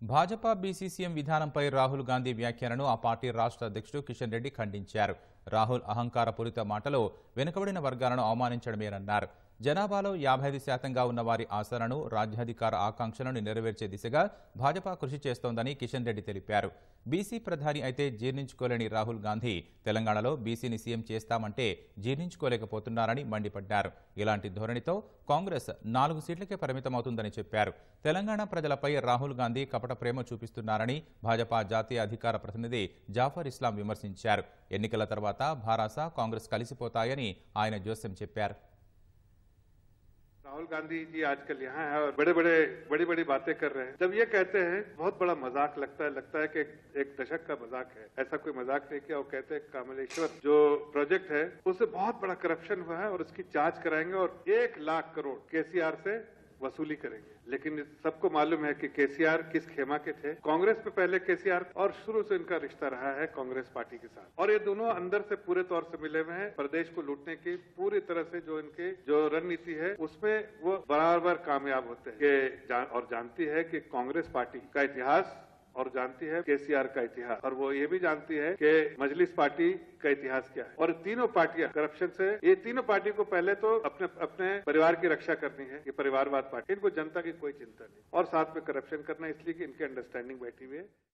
Bhajapa BCCM విధానంపై రాహుల్ గాంధీ వ్యాఖ్యలను ఆ పార్టీ రాష్ట్ర అధ్యక్షుడు కిషన్ రెడ్డి ఖండించారు. రాహుల్ అహంకారపూరిత మాటలో వెనుకబడిన వర్గాలను అవమానించడమేనన్నారు. జనాభాలో 55% ఉన్న వారి ఆశలను, రాజ్యాధికార ఆకాంక్షలను నెరవేర్చే దిశగా భాజపా కృషి చేస్తోందని కిషన్ రెడ్డి తెలిపారు. బీసీ ప్రధాని అయితే జీర్ణించుకోలేని రాహుల్ గాంధీ తెలంగాణలో బీసీని సీఎం చేస్తామంటే జీర్ణించుకోలేకపోతున్నారని మండిపడ్డారు. ఇలాంటి ధోరణితో కాంగ్రెస్ 4 సీట్లకే పరిమితమవుతుందని చెప్పారు. తెలంగాణ ప్రజలపై రాహుల్ గాంధీ కపట ప్రేమ చూపిస్తున్నారని భాజపా జాతీయ అధికార ప్రతినిధి జాఫర్ ఇస్లాం విమర్శించారు. ఎన్నికల తర్వాత భారాస, కాంగ్రెస్ కలిసిపోతాయని ఆయన జోస్యం చెప్పారు. राहुल गांधी जी आजकल यहाँ है और बड़ी बड़ी बातें कर रहे हैं। जब ये कहते हैं बहुत बड़ा मजाक लगता है कि एक दशक का मजाक है। ऐसा कोई मजाक नहीं किया। वो कहते हैं कमलेश्वर जो प्रोजेक्ट है उससे बहुत बड़ा करप्शन हुआ है और उसकी जांच कराएंगे और 1 लाख करोड़ केसीआर से वसूली करेंगे। लेकिन सबको मालूम है कि केसीआर किस खेमा के थे। कांग्रेस में पहले केसीआर और शुरू से इनका रिश्ता रहा है कांग्रेस पार्टी के साथ और ये दोनों अंदर से पूरे तौर से मिले हुए हैं। प्रदेश को लूटने की पूरी तरह से जो इनके जो रणनीति है उसमें वो बराबर कामयाब होते हैं और जानती है कि कांग्रेस पार्टी का इतिहास और जानती है केसीआर का इतिहास और वो ये भी जानती है कि मजलिस पार्टी का इतिहास क्या है। और तीनों पार्टियां करप्शन से ये तीनों पार्टी को पहले तो अपने परिवार की रक्षा करनी है। ये परिवारवाद पार्टी, इनको जनता की कोई चिंता नहीं और साथ में करप्शन करना, इसलिए कि इनकी अंडरस्टैंडिंग बैठी हुई है।